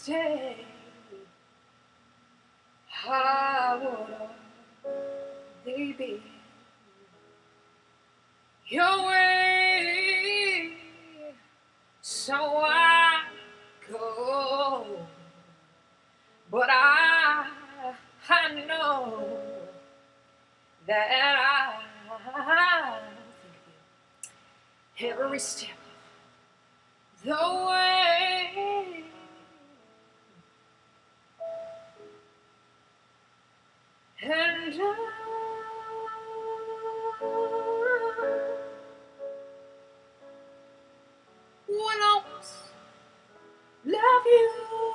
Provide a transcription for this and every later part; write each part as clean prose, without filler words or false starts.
stay, how would they be your way? So I go, but I know that I think every step of the way. And I will always love you.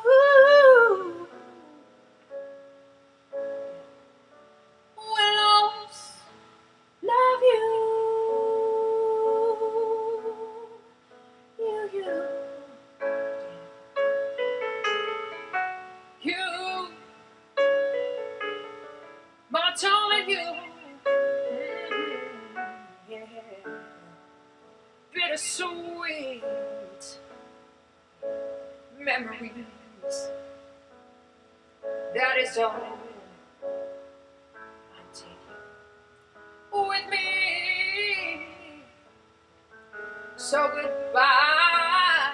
Will always love you. You, my darling, you. Yeah. Bittersweet memories. That is all I'm taking with me. So goodbye.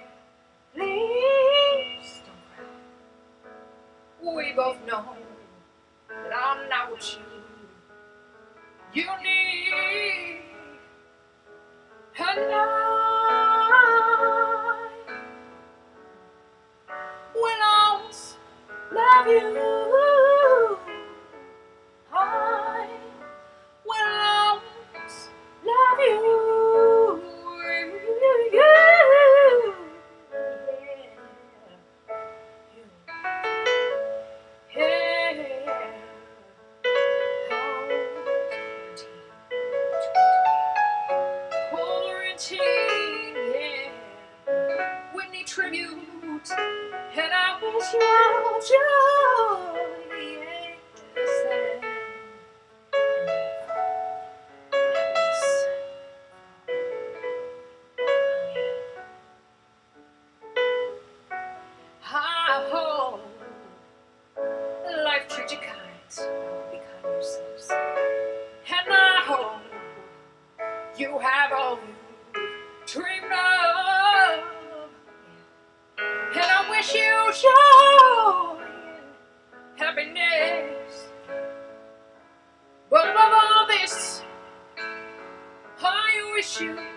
Please don't cry. We both know that I'm not what you need. And I will always love you. I will always love you. Quarantine, yeah. We need tribute, and I wish you all joy, yes, and I hope life treats you kind, be kind to yourselves, and I hope you have all you dreamed of, and I wish you joy and happiness, but above all this, I wish you